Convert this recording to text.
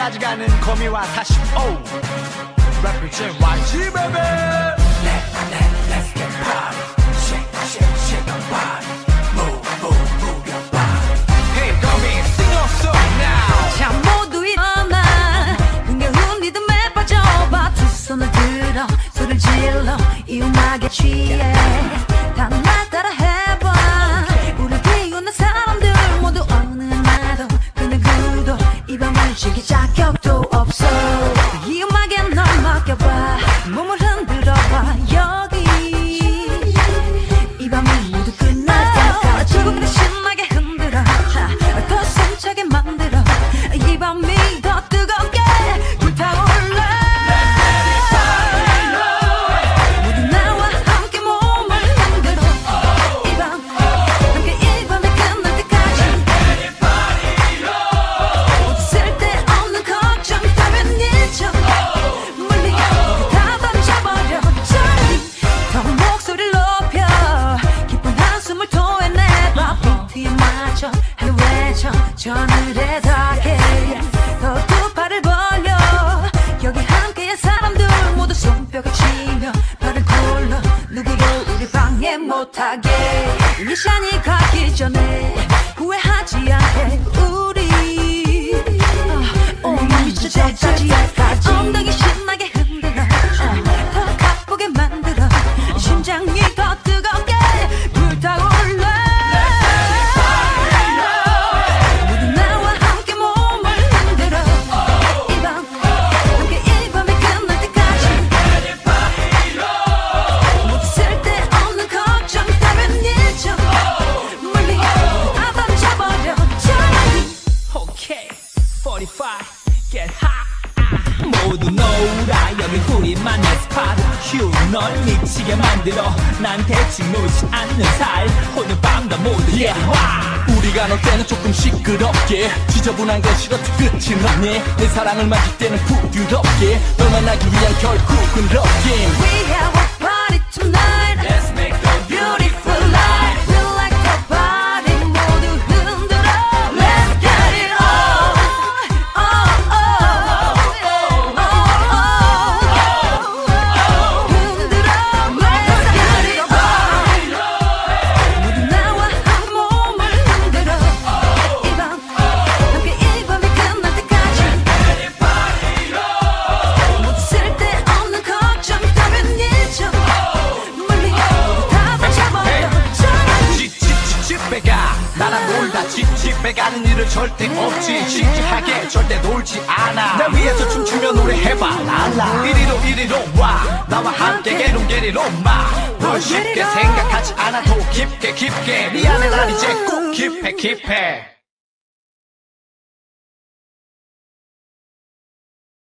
끝까지 가는 거미와 45 represent YG baby. Let's get party. Shake, shake, shake your body. Move, move, move your body. Hey 거미 sing your song now. 자 모두 일어나 흥겨운 리듬에 빠져봐 두 손을 들어 소리를 질러 이 음악에 취해 다 날 따라해봐 우리 비웃는 사람들 모두 어느 날도 그 누구도 이 밤을 즐길 자격도 없어 이 음악에 널 맡겨봐 몸을 흔들어봐 여기 이 밤이 모두 끝날 때까지 조금 더 신나게 흔들어 더 숨차게 만들어 이 밤이 더 뜨겁게 불타올라 모두 나와 함께 몸을 흔들어 이 밤 함께 이 밤이 끝날 때까지 모두 쓸데없는 걱정 따윈 잊어 멀리 다 던져버려 저리 더 목소리를 높여 깊은 한숨을 토해내봐 비트에 맞춰 하늘 외쳐 저 하늘에 닿게 더 두 팔을 벌려 여기 함께한 사람들 모두 손뼉을 치며 발을 굴러 누구도 우리 방해못하게 이 시간이 가기 전에 후회하지 않게 우리 미칠 때까지 엉덩이 신나게 흔들어 더 가쁘게 만들어 심장이 더 뜨겁게 불타올라 모두 나와 함께 몸을 흔들어 이 밤 함께 이 밤이 끝날 때까지 모두 쓸데없는 걱정 따윈 잊어 멀리 다 던져버려 저리 Okay, 45, get hot. 모두 놀아 여기 우리만의 스팟 휴 널 미치게 만들어 난 대충 놓지 않는 살 오늘 밤 다 모두 yeah. 와! 우리가 놀 때는 조금 시끄럽게 지저분한 건 싫어 끝은 없네 내 사랑을 만질 때는 부드럽게 널 만나기 위한 결국은 rockin' We have a party tonight Let's make a beautiful life We like the party 모두 흔들어 Let's get it on 흔들어 Let's get it on 모두 나와 함께 몸을 흔들어 이 밤 함께 이 밤이 끝날 때까지 모두 쓸데없는 걱정 따윈 잊어 멀리 다 던져버려 저리 집집집배가 나랑 놀다 집집배가는 일은 절대 없지 시기하게 절대 놀지 않아 날 위해서 춤추며 노래해봐 랄라 이리로 와 나와 함께 게리로 마널 쉽게 생각하지 않아도 깊게 네 안에 난 이제 꼭 깊해